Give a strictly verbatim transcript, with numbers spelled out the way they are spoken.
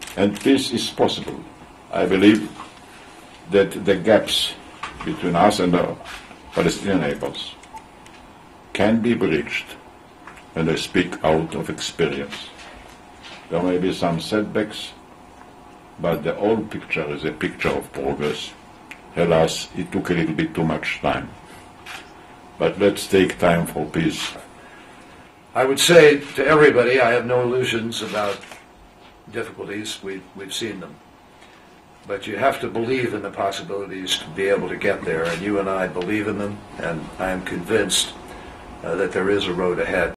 And peace is possible. I believe that the gaps between us and our Palestinian neighbors can be bridged, and I speak out of experience. There may be some setbacks, but the whole picture is a picture of progress. Alas, it took a little bit too much time. But let's take time for peace. I would say to everybody, I have no illusions about difficulties. We've, we've seen them. But you have to believe in the possibilities to be able to get there, and you and I believe in them, and I am convinced uh, that there is a road ahead.